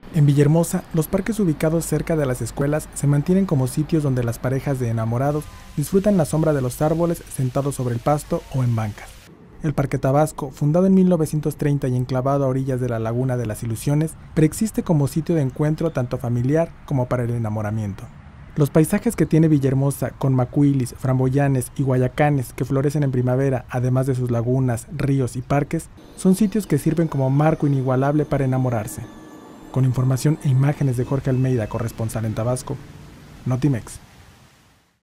En Villahermosa, los parques ubicados cerca de las escuelas se mantienen como sitios donde las parejas de enamorados disfrutan la sombra de los árboles sentados sobre el pasto o en bancas. El Parque Tabasco, fundado en 1930 y enclavado a orillas de la Laguna de las Ilusiones, preexiste como sitio de encuentro tanto familiar como para el enamoramiento. Los paisajes que tiene Villahermosa, con macuilis, framboyanes y guayacanes que florecen en primavera, además de sus lagunas, ríos y parques, son sitios que sirven como marco inigualable para enamorarse. Con información e imágenes de Jorge Almeida, corresponsal en Tabasco, Notimex.